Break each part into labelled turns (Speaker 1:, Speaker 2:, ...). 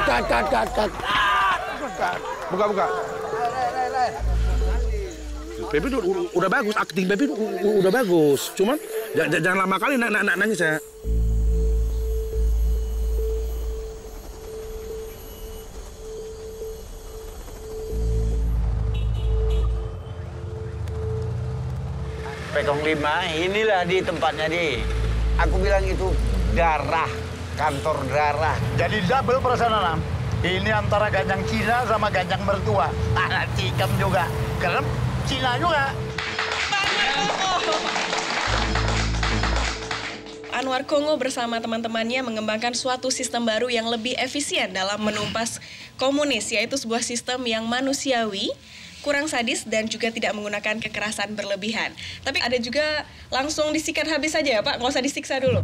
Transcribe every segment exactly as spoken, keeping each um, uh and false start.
Speaker 1: cut, cut, cut, cut. Buka, buka. Pepe udah bagus, akting Pepe udah bagus. Cuman jangan lama kali nangis ya.
Speaker 2: Pekong lima, inilah di tempatnya di. Aku bilang itu darah, kantor darah.
Speaker 3: Jadi double perasaan. Ini antara ganjang Cina sama ganjang mertua. Anak tikam juga. Karena Cina juga.
Speaker 4: Anwar Kongo bersama teman-temannya mengembangkan suatu sistem baru yang lebih efisien dalam menumpas komunis, yaitu sebuah sistem yang manusiawi, kurang sadis, dan juga tidak menggunakan kekerasan berlebihan. Tapi ada juga langsung disikat habis saja ya Pak, nggak usah disiksa dulu.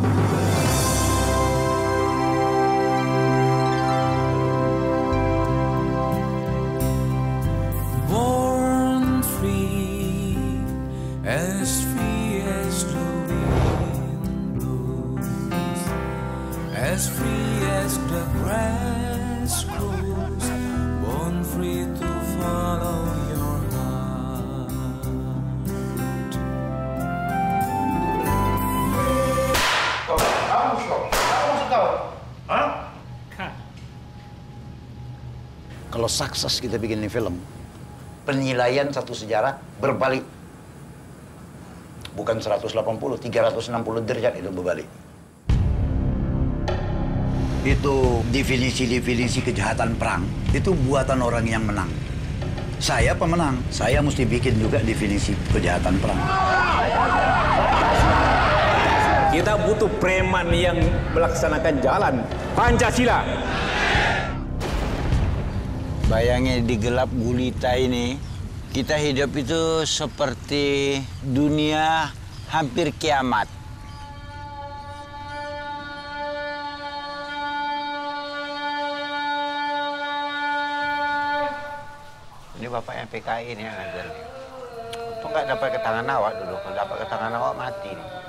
Speaker 5: Born free, as free as the wind blows, as free as the grass grows, born free to follow your heart.
Speaker 3: Kau, kamu kau, kamu masuk tahu? Hah?
Speaker 2: Kalau sukses kita bikin ini film, penilaian satu sejarah berbalik. Bukan seratus delapan puluh, tiga ratus enam puluh derajat itu berbalik. Itu definisi-definisi kejahatan perang, itu buatan orang yang menang. Saya pemenang, saya mesti bikin juga definisi kejahatan perang.
Speaker 6: Kita butuh preman yang melaksanakan jalan Pancasila.
Speaker 2: Bayangin di gelap gulita ini, kita hidup itu seperti dunia hampir kiamat. Ini bapaknya P K I ini yang ngajar nih. Untung nggak dapat ke tangan awak dulu, kalau dapat ke tangan awak mati nih.